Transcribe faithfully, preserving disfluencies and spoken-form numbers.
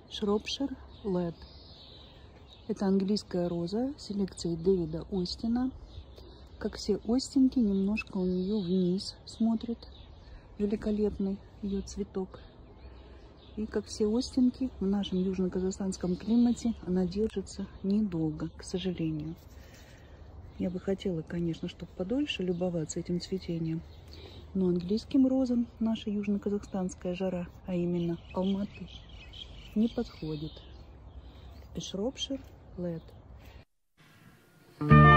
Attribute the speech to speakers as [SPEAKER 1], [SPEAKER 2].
[SPEAKER 1] Шропшир Лед. Это английская роза селекции Дэвида Остина. Как все остинки, немножко у нее вниз смотрит. Великолепный ее цветок. И как все остинки, в нашем южно-казахстанском климате она держится недолго, к сожалению. Я бы хотела, конечно, чтобы подольше любоваться этим цветением. Но английским розам наша южно-казахстанская жара, а именно Алматы, не подходит. Шропшир Лед.